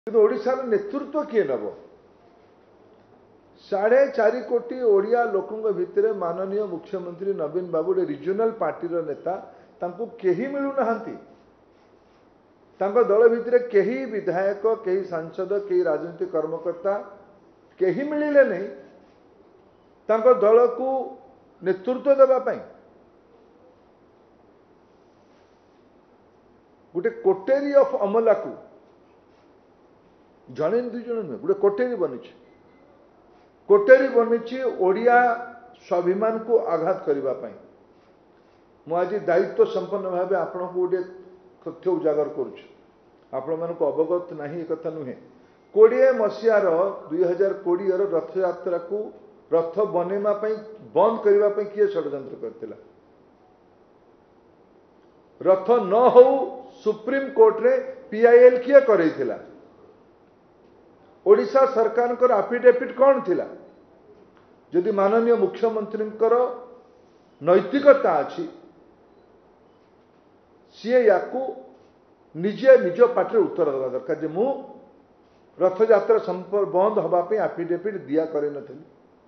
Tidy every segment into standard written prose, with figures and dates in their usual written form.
कि ओडिशार नेतृत्व किए नब 4.5 कोटी ओडिया लोकों भितर माननीय मुख्यमंत्री नवीन बाबू रिजनल पार्टीर नेता तांको केही मिलूना दल भितर केही विधायक केही सांसद केही राजनीतिक कर्मकर्ता केही मिलिले नहीं तांको दल को नेतृत्व देवाई गोटे कोटेरी ऑफ अमला को जड़े 2 जन नुहे गोटे कोटेरी बनी ओडिया स्वाभिमान को आघात करने मुझे दायित्व संपन्न भाव आपण को गोटे तथ्य उजागर करुँ अवगत नहीं कथा नुहे 20 मसीहार 2020 रथ यात्रा को रथ बनवा बंद करने किए षड्यंत्र करथिला रथ न हो सुप्रीम कोर्ट रे पीआईएल किए करैथिला ओडिशा सरकार को एफिडेविट कौन थिला जदि माननीय मुख्यमंत्री नैतिकता अच्छी सी या निजे निज पार्टी उत्तर देवा दरकार जे मु रथ यात्रा संपर्क बंद होगापी एफिडेविट दिया करे नथिली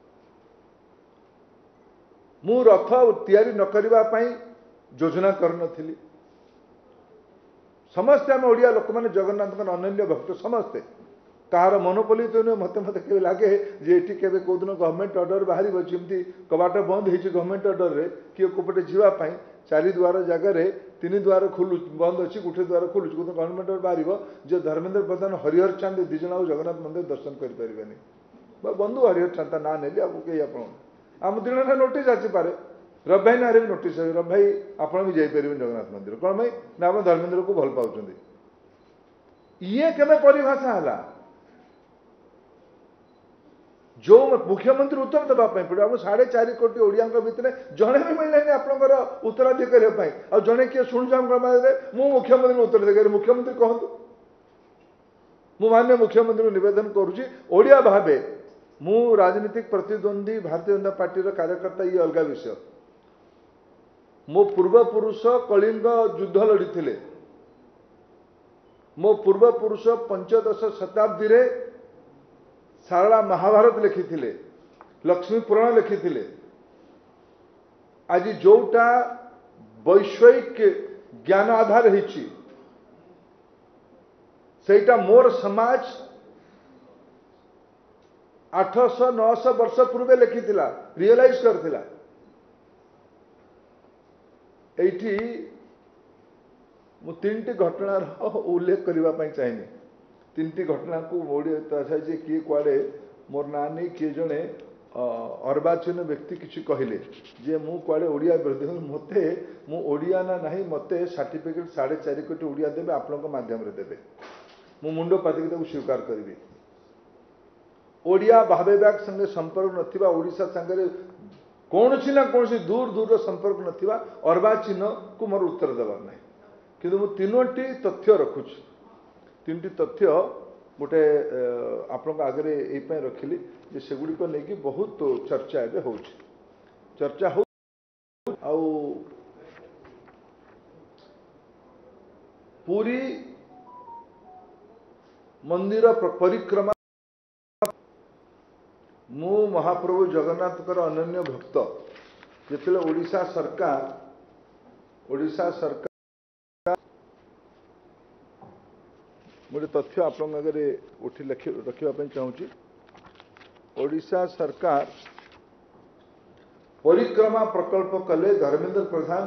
मु रथ तैयारी न करने योजना करनथिली समस्ते आम ओडिया लोक मैंने जगन्नाथ अनन्य भक्त समस्ते कहार मनोपली तो नुहे मत मत के लगे जे ये के कौदिन गवर्नमेंट ऑर्डर बाहर जमी कबाट बंद हो गवर्नमेंट ऑर्डर रे किए कोपटे जावाई 4 द्वार जगार 3 द्वार खुलु बंद अच्छी गोटे द्वार खुलु गवर्नमेंट ऑर्डर बाहर जे धर्मेंद्र प्रधान हरिहर चांद 2 जन जगन्नाथ मंदिर दर्शन करें बंधु हरिहर चांद ना नेली कई आम 2 जन नोटिस आसीपे रवि भाई ना भी नोटिस रवि भाई आप भी जापर जगन्नाथ मंदिर कौन भाई ना आप धर्मेंद्र को भल पाँच ये केवे परिभाषा है जो मुख्यमंत्री उत्तर देवाई पड़े आप 4.5 कोटी ओडिया भितर जड़े भी मिलने आपंकर उत्तराधिकारी आ जड़े किए शुणुचा मु मुख्यमंत्री उत्तर देकर मुख्यमंत्री कहतु मु माननीय मुख्यमंत्री निवेदन करुच्ची ओडिया भावे मु राजनीतिक प्रतिद्वंदी भारतीय जनता पार्टी कार्यकर्ता ये अलग विषय मो पूर्वपुरुष कलिंग युद्ध लड़ी मो पूर्वपुरुष 15 शताब्दी रे सारला महाभारत लिखी लक्ष्मी पुराण लिखी आज जोटा वैषयिक ज्ञान आधार होती सेटा मोर समाज 800-900 वर्ष पूर्वे लिखी रियलाइज करथिला एठी मु 3टी घटनार उल्लेख करने चाहिए 3टी घटना को मोड़ी जे किए कुआड़े मोर ना नहीं किए जड़े अर्वाचीन व्यक्ति किसी कहले जे मु कुआड़े ओडिया विरोधी मते मु ओडिया ना नहीं मते सर्टिफिकेट 4.5 कोटी ओडिया देवे आपन माध्यम देवे मु मुंड पातिक स्वीकार करी ओडिया भावेबाग संगे संपर्क नथिबा ओडिशा संगे कौन सी ना कौन सी दूर दूर संपर्क नथिबा अर्वाचीन को मोर उत्तर देवार ना कि मु 3टी तथ्य रखुची 3टी तथ्य गोटे आपण आगे ये रखिली जे सेगुड़ी को लेकिन बहुत चर्चा एवं हो चर्चा हो पूरी मंदिर परिक्रमा मु महाप्रभु जगन्नाथ अनन्य भक्त जिते ओडिशा सरकार गोटे तथ्य आपण आगे उठी रखापी चाहूँगी ओडिशा सरकार परिक्रमा प्रकल्प कले धर्मेंद्र प्रधान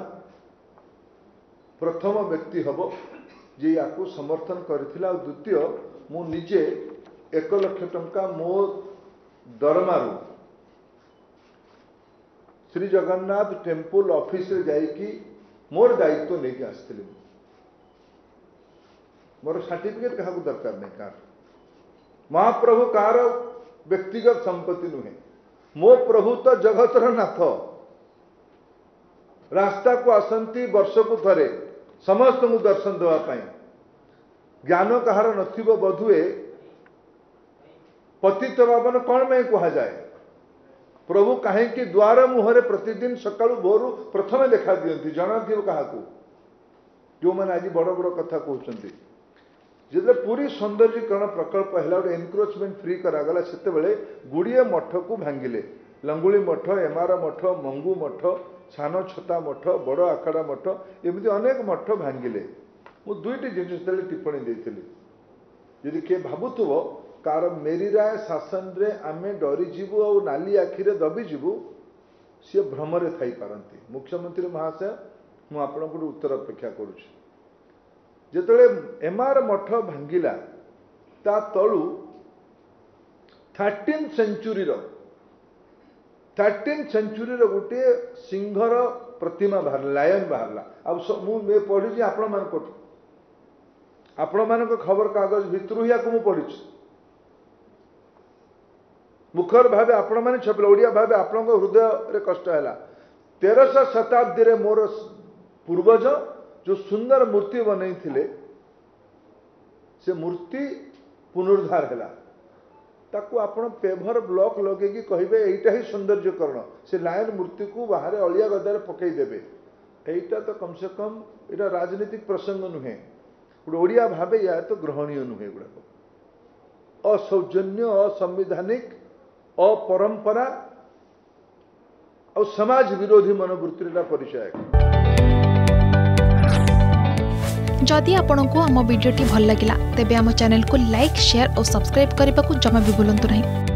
प्रथम व्यक्ति हम जे या समर्थन करथिला और द्वितीय मु निजे 1 लाख टंका मो दरमारू श्री जगन्नाथ टेम्पल ऑफिस रे जाइकी मोर दायित्व लेके आसथिली मोर सर्टिफिकेट क्या दरकार नहीं कार महाप्रभु कार व्यक्तिगत संपत्ति नुहे मो प्रभु तो जगतर नाथ रास्ता को आसंती वर्ष को थरे समस्त को दर्शन देवाई ज्ञान कहार नथिबो बधुए पतित पावन कौन में कहा जाए प्रभु कहीं द्वार मुहरे प्रतिदिन सकाळु भोरु प्रथम देखा दियंती जना थी क्या जो मैंने आज बड़ बड़ कथा कहते जिते पूरी सौंदर्यीकरण प्रकल्प है गोटे एनक्रोचमेंट फ्री करागला से गुड़िए मठ को भांगिले लंगुली मठ एमार मठ मंगू मठ छान छता मठ बड़ आखड़ा मठ एमती अनेक मठ भांगिले मु दुईटी जिन टिप्पणी देती यदि किए भावुव कार मेरी राय शासन रे आमे डरीजु और नाली आखिरे दबीजु सी भ्रमरे थी पारती मुख्यमंत्री महाशय मु आपण उत्तर अपेक्षा करुच्ची जिते एमार मठ भांगिला ता तलू 13th सेंचुरी गोटे सिंहर प्रतिमा बाहर लायन बाहरला मुझे पढ़ी आपण मान खबर कागज भितर या पढ़ी मुखर भाव आपण मैंने छपिले ओडिया भाव आपण हृदय रे कष्ट है 13th शताब्दी रे मोर पूर्वज जो सुंदर मूर्ति बनई थिले से मूर्ति पुनरुद्धार है ताकू आपण पेभर ब्लॉक लगे कि कहे यहीटा ही सौंदर्यकरण से लायन मूर्ति को बाहर अलिया गदार पकईदेवे यहीटा तो कम से कम यहाँ राजनीतिक प्रसंग नुहे गोटे ओडिया भाव या तो ग्रहणीय नुहे गुड़ाक असौजन्य असंवैधानिक अपरंपरा और समाज विरोधी मनोवृत्ति परिचय। जदि आपंक आम भिडी भल लगा तेब आम चैनल को लाइक शेयर और सब्सक्राइब करने को जमा भी भूलु नहीं।